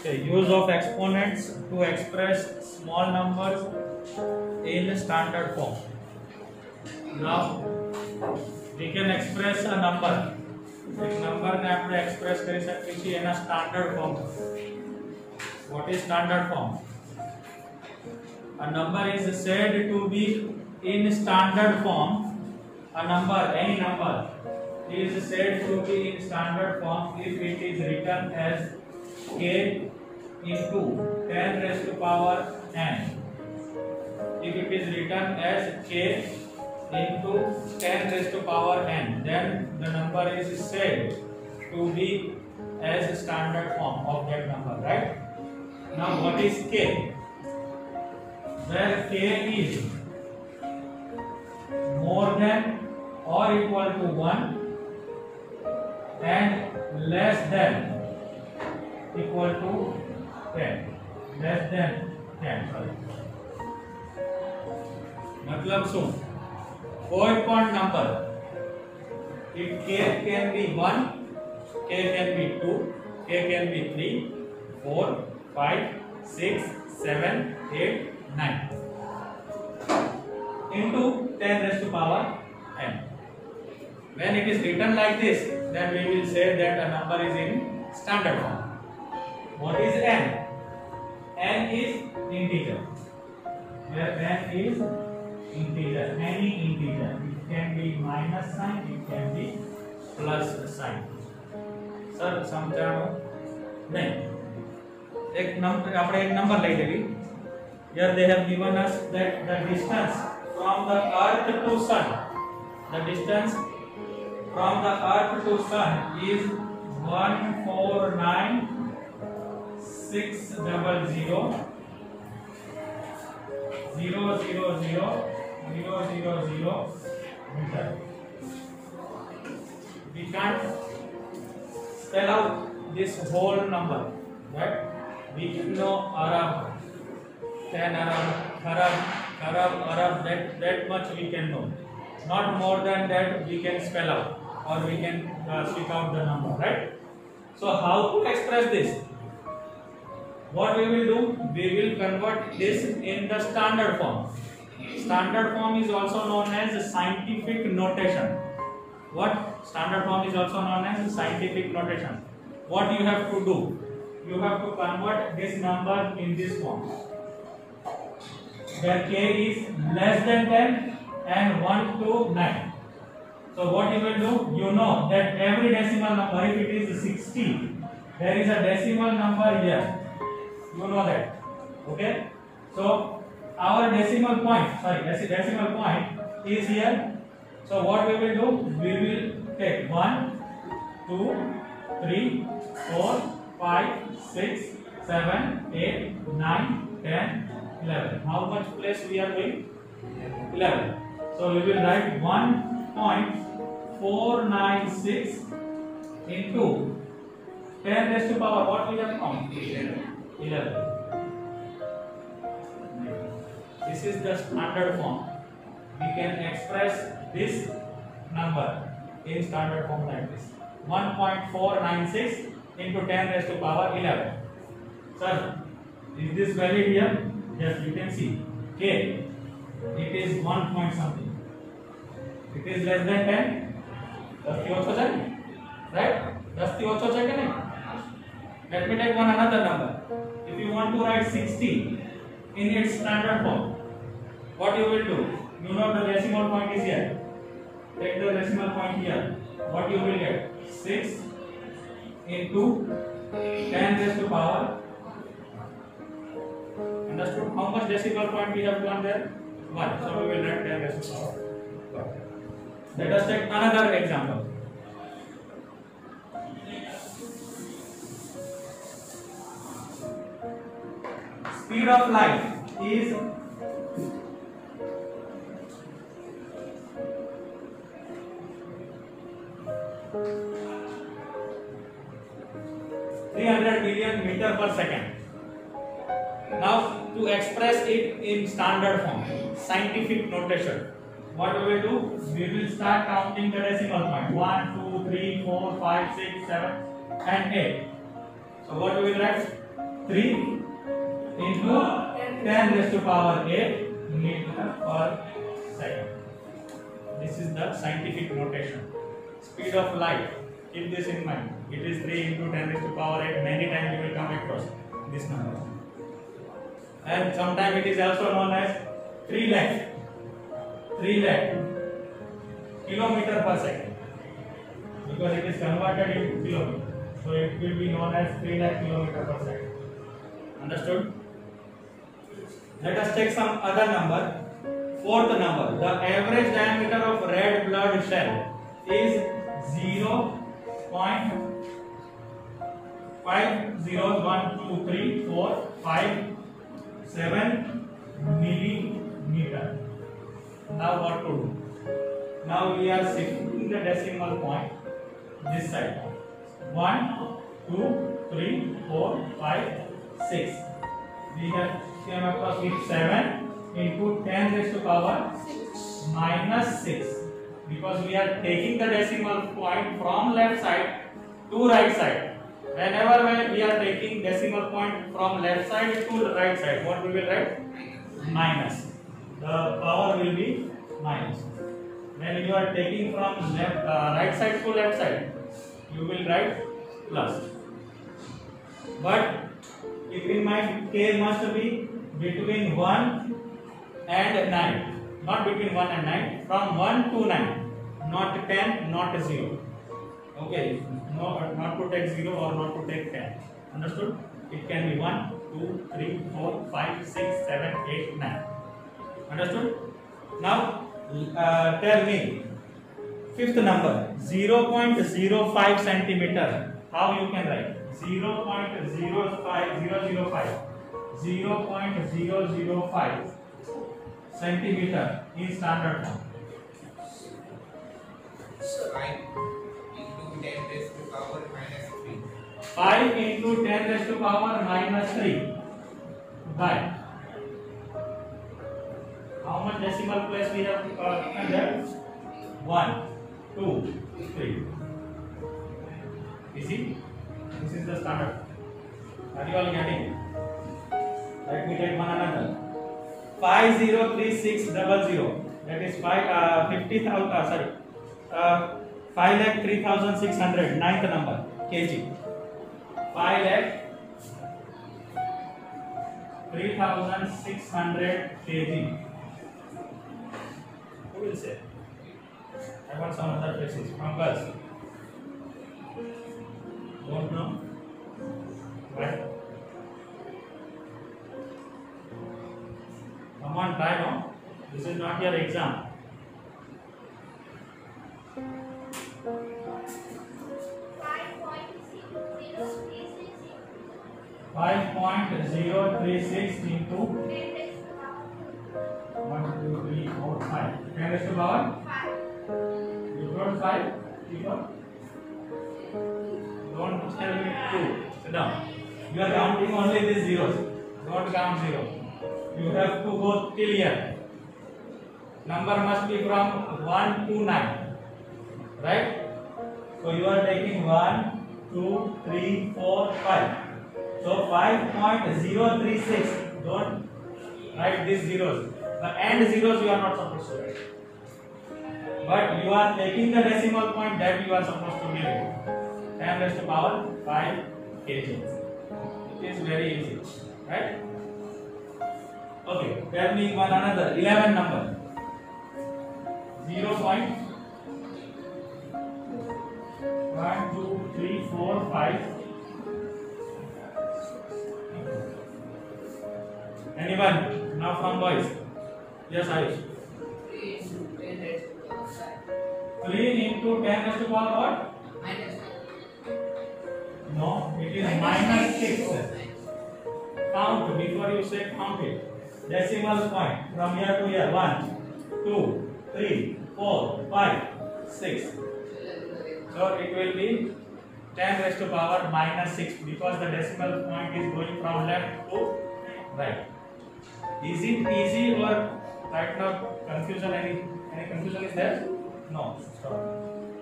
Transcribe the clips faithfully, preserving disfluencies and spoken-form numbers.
Okay, use of exponents to express small numbers in standard form. Now we can express a number. एक number ने આપણે express કરી શકીએ છીએ એના standard form. What is standard form? A number is said to be in standard form. A number, any number, is said to be in standard form if it is written as k into ten raised to power n. If it is written as k into ten raised to power n, then the number is said to be as standard form of that number, right? Now what is k? Where k is more than or equal to one and less than equal to ten, less than ten, sorry. मतलब શું કોઈ પણ number, if k can be one, k can be two, k can be three, four, five, six, seven, eight, nine into ten raised to power n. When it is written like this, then we will say that a number is in standard form. What is n? N is integer. Where n is integer, any integer. It can be minus sign, it can be plus sign. Sir, समझाओ नहीं. एक number આપણે એક number લઈ લેવી. Here they have given us that the distance from the earth to sun, the distance from the earth to sun is one four nine six zero zero zero zero zero zero zero zero meter. We can't spell out this whole number, but we know Arab, ten Arab, Arab, Arab, Arab. That that much we can know. Not more than that we can spell out, or we can uh, speak out the number, right? So how to express this? What we will do? We will convert this in the standard form. Standard form is also known as scientific notation. What? Standard form is also known as scientific notation. What you have to do? You have to convert this number in this form, where k is less than ten and one to nine. So what you will do? You know that every decimal number, if it is sixty, there is a decimal number here. You know that, okay? So our decimal point, sorry, decimal point is here. So what we will do? We will take one, two, three, four, five, six, seven, eight, nine, ten, eleven. How much place we are doing? eleven. So we will write one point four nine six into ten raised to power. What we have found? eleven. This is the standard form. We can express this number in standard form like this. one point four nine six into ten raised to power eleven. Sir, is this valid here? Yes, you can see. K, it is one point something. It is less than ten. दस થી ઓછો છે ને, right? દસ થી ઓછો છે કે નહીં? Let me take one another number. If you want to write sixty in its standard form, what you will do? You know the decimal point is here. Take the decimal point here. What you will get? six into ten raised to power. Understood? How much decimal point we have done there? one. So we will write ten raised to power. Let us take another example. Speed of light is three hundred million meter per second. Now to express it in standard form, scientific notation, what we will do? We will start counting the decimal point. one, two, three, four, five, six, seven and eight. So what we will write? three into ten raised to power eight meter per second. This is the scientific notation. Speed of light. Keep this in mind. It is three into ten raised to power eight. Many times you will come across this number. And sometimes it is also known as three lakh. three lakh kilometer per second. Because it is converted into kilometer. So it will be known as three lakh kilometer per second. Understood? Let us take some other number. Fourth number. The average diameter of red blood cell is zero point five zero one two three four five seven millimeter. Now what to do? Now we are shifting the decimal point this side. one, two, three, four, five, six. We have came across with seven into ten raised to power minus six. Because we are taking the decimal point from left side to right side. Whenever we are taking decimal point from left side to right side, what we will write? Minus. The power will be minus. When you are taking from left, uh, right side to left side, you will write plus. But keep in mind, k must be between one and nine. Not between one and nine. From one to nine. Not ten, not zero. Okay. No, not to take zero or not to take ten. Understood? It can be one, two, three, four, five, six, seven, eight, nine. Understood? Now, uh, tell me, fifth number, zero point zero five centimeter. How you can write? zero point zero five zero zero five. zero point zero zero five centimeter in standard form. five into ten raised to power minus three. five into ten raised to power minus three. By how much decimal place we have uh, there? one, two, three. You see? This is the standard. Are you all getting? Let me take one another. five zero three six double zero. That is five uh, fifty thousand. Uh, sorry. Uh, five lakh three thousand six hundred. Ninth number. Kg. Five lakh three thousand six hundred kg. Who will say? I want some other places. From girls. Don't know? Right? Come on, try no? This is not your exam. five point zero three six into one, two, three, four, five. ten raised to power? You wrote five? People? Don't tell me two. Sit down. You are counting only these zeros. Don't count zero. You have to go till here. Number must be from one to nine. Right? So you are taking one, two, three, four, five. So five point zero three six. Don't write these zeros. The end zeros you are not supposed to write. But you are taking the decimal point that you are supposed to give it. ten raised to power five kg. It is very easy. Right? Okay. Tell me one another. eleven number. zero point one, two, three, four, five. Anyone? Now from boys. Yes, Ayush. three into ten raised to power what? No, it is minus six. Count before you say count it. Decimal point from here to here. one, two, three, four, five, six. So it will be ten raised to power minus six because the decimal point is going from left to right. Is it easy or right now confusion? Any any confusion is there? No. Stop.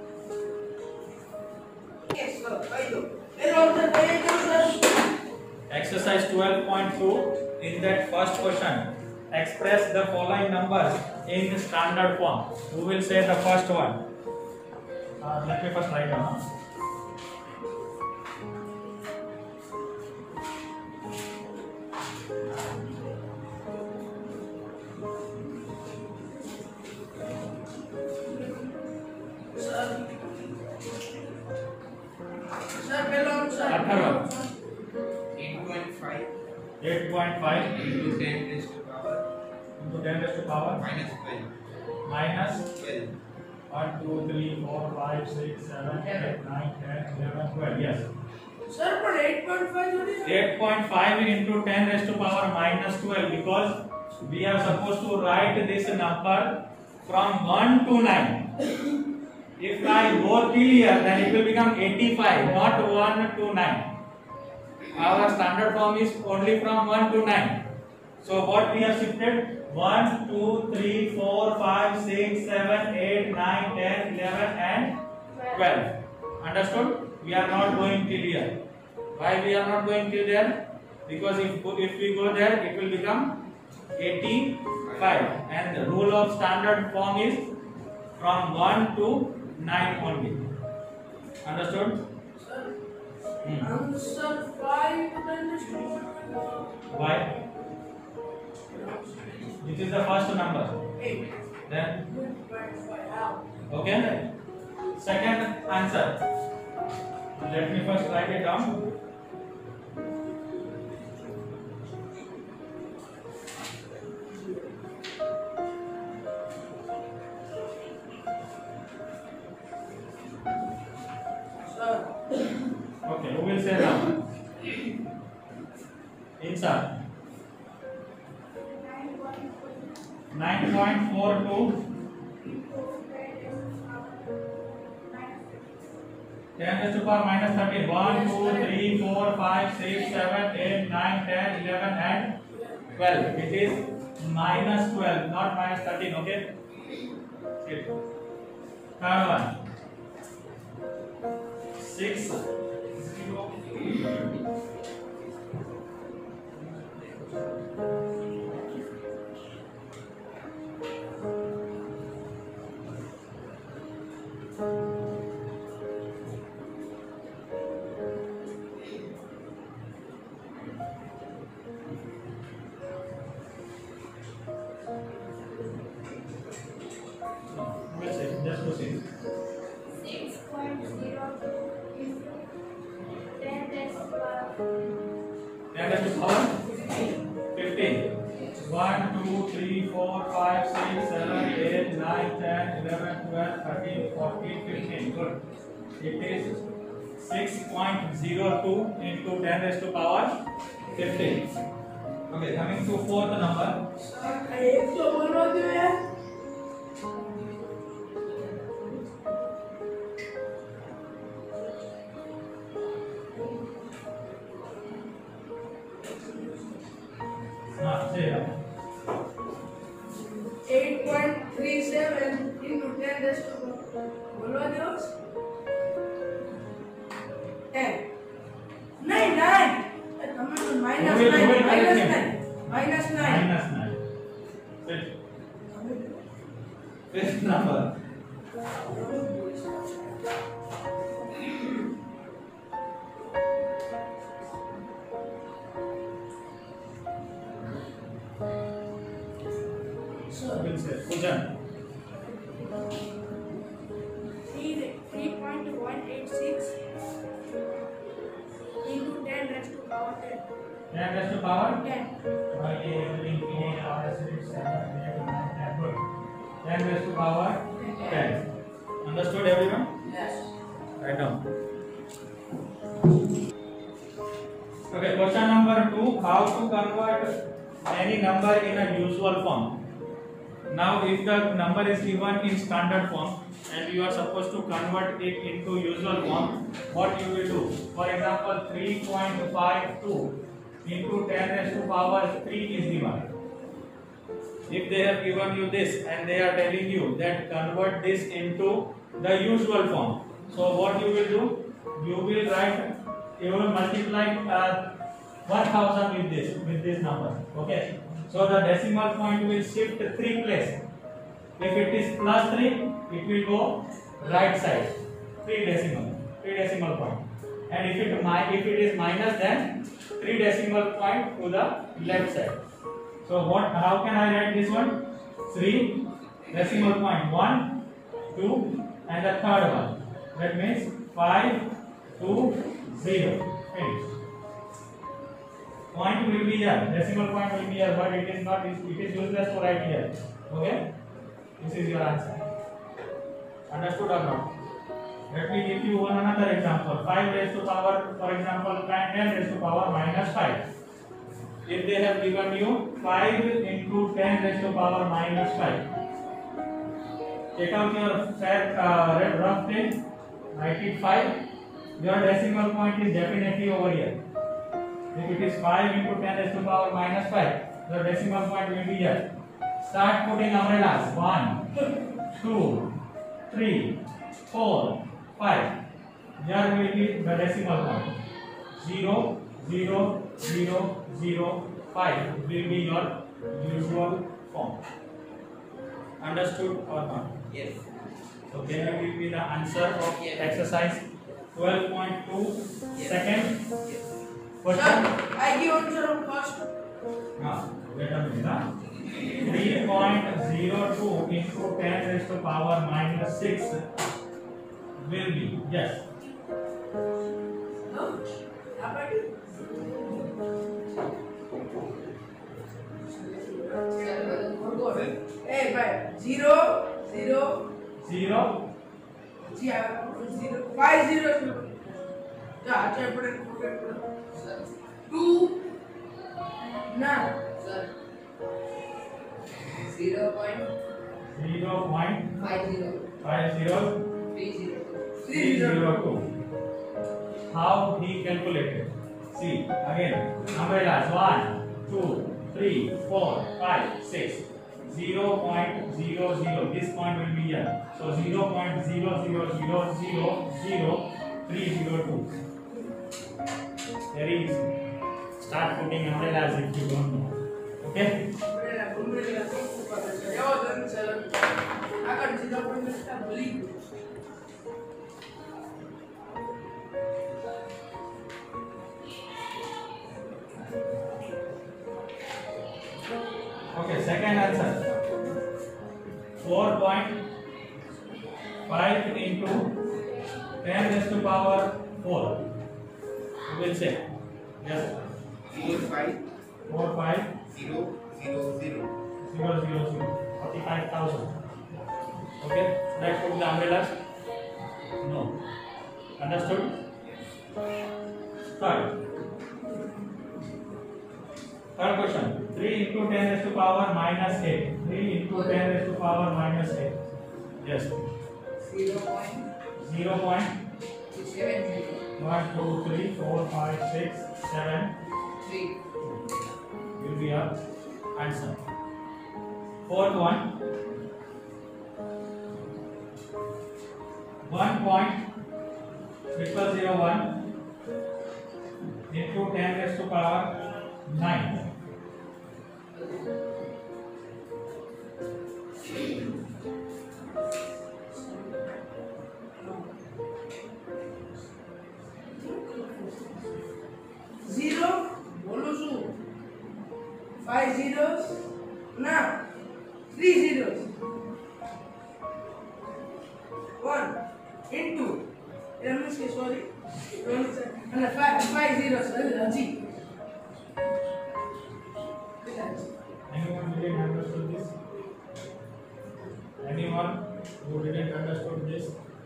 Yes, sir. I do. Exercise twelve point two. In that first question, express the following numbers in standard form. Who will say the first one? Uh, let me first write down. Huh? eight point five into ten raised to power into ten raised to power minus twelve minus twelve. one, two, three, four, five, six, seven, eight, nine, ten, eleven, twelve. Yes. Sir, but eight point five is eight point five into ten raised to power minus twelve, because we are supposed to write this number from one to nine. If I go till here, then it will become eighty-five, not one to nine. Our standard form is only from one to nine. So what we have shifted? one, two, three, four, five, six, seven, eight, nine, ten, eleven and twelve. Understood? We are not going till here. Why we are not going till there? Because if, if we go there, it will become eighty-five. And the rule of standard form is from one to nine only. Understood? Hmm. answer five minus two. Why? This is the first number. Eight. Then, eight point five. How? okay. Second answer. Let me first write it down. Sir. Okay, who will say now? Inside. nine point four two. ten raised to power minus thirteen. one, two, three, four, five, six, seven, eight, nine, ten, eleven and twelve. It is minus twelve, not minus thirteen. Okay? Okay. Third one. six. zero. We'll say, just proceed. six point zero two into ten raised to power ten raised to power fifteen. one, two, three, four, five, six, seven, eight, nine, ten, eleven, twelve, thirteen, fourteen, fifteen. Good. It is six point zero two into ten raised to power fifteen. Okay, coming to fourth number. Sir, एक तो बोलो दो यार. हाँ, say it. eight point three seven into ten raised to बोलो दो. ten. Nine, nine. Come on, minus Who will- who will nine, correct minus him? nine, minus nine. Minus nine. Fifth. Fifth number. Sir, Will say Pujan. three point one eight six into ten raised to power ten. ten raised to power ten. ten raised to power ten. Understood everyone? yes. Write down. Okay, question number two. How to convert any number in a usual form? Now, if the number is given in standard form and you are supposed to convert it into usual form, what you will do? For example, three point five two into ten raised to power three is given. If they have given you this and they are telling you that convert this into the usual form, so what you will do? You will write, you will multiply uh, one thousand with this with this number. Okay, so the decimal point will shift three place. If it is plus three, it will go right side, three decimal, three decimal point. And if it mi if it is minus, then three decimal point to the left side. So what? How can I write this one? Three decimal point, one, two, and the third one. That means five, two, zero. Finish. Point will be here. Decimal point will be here, but it is not. It is useless to write here. Okay. This is your answer. Understood or not? Let me give you one another example. five raised to power, for example, ten raised to power minus five. If they have given you five into ten raised to power minus five, take out your fair, uh, red rough pen, write it five. Your decimal point is definitely over here. If it is five into ten raised to power minus five, the decimal point will be here. Start putting umbrellas. one, two, three, four, five. Here will be the decimal point. zero, zero, zero, zero, five will be your usual form. Understood or not? Yes. So can you give me the answer of exercise twelve point two? Yes. Second Yes. question. Sir, I give answer on first. Now, wait a minute. Huh? three point zero two into ten raised to power minus six will be, yes. No? Apa itu? Eh, baik. Zero, zero, zero, zero, five zero. Ya, saya pernah pernah. Two. Nah. Zero point zero point five zero five zero three zero three zero two. How he calculated? See again. Umbrellas one, two, three, four, five, six. Zero point zero zero. This point will be here. So zero point zero zero zero zero zero three zero two. Very easy. Start putting umbrellas if you don't know. Okay. Umbrella, umbrella. Jawaban saya akan jawaban kita beli. Okay, second answer. four point five into ten raised to power four. You will say. Yes. Four five four five zero zero zero. zero zero zero. forty-five thousand. Okay. Let's put the umbrellas. No. Understood? Third. Third question. three into ten raised to power minus eight. three into ten raised to power minus eight. Yes. zero point zero point seven zero one, two, three, four, five, six, seven three will be our answer. Fourth one. one point triple zero one into ten raised to power nine. Zero, बोलो सु. Five zeros, ना. Three zeros. One into. Ramish के sorry. And five five zeros. Ji. Anyone didn't understood this? Anyone who didn't understood this?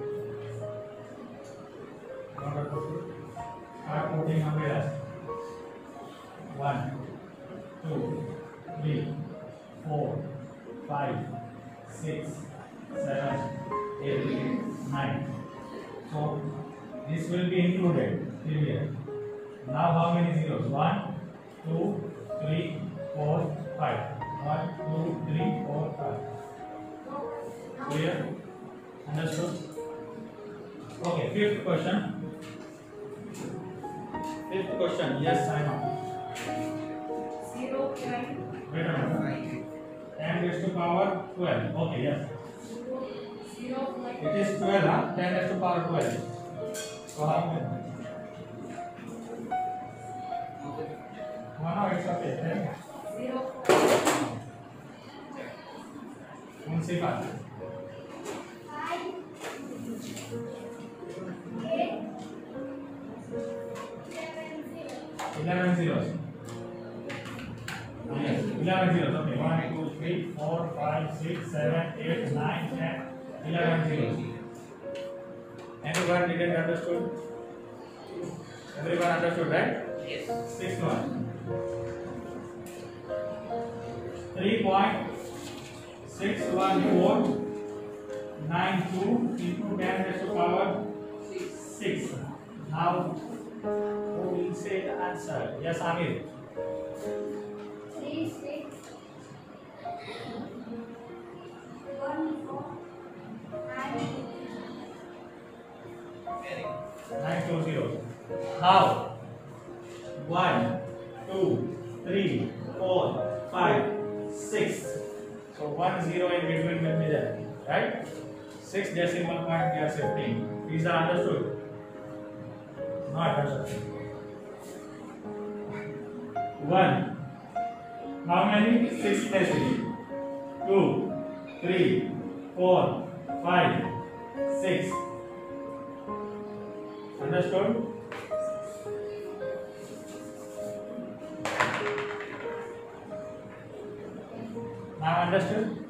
Not understood? Start putting umbrellas. One, two, three, four, five, six, seven, eight, nine. So this will be included here. Now how many zeros? One, two, three, four, five. One, two, three, four, five. Clear? Understood? Okay, fifth question. Fifth question. Yes, I know. better number. ten raised to power twelve. Okay, yes. zero point It is twelve, huh? ten raised to power twelve. So how many? No, no, it's okay. ten. zero point उनसे बात. five eight seven eleven zero. zeros. Yes, eleven zeros. Okay, one, two, three, four, five, six, seven, eight, nine, ten, eleven zeros. Anyone didn't understood? Everyone understood, right? Yes. Sixth one. three point six one four nine two into ten raised to power six. Now, who will say the answer? Yes, Amir. Three six one four nine nine two zero. How? one, two, three, four, five, six. So one zero in between will be there, right? Six decimal point we are shifting. These are understood? Not understood. One. How many? Six places. Two, three, four, five, six. Understood? Now understood?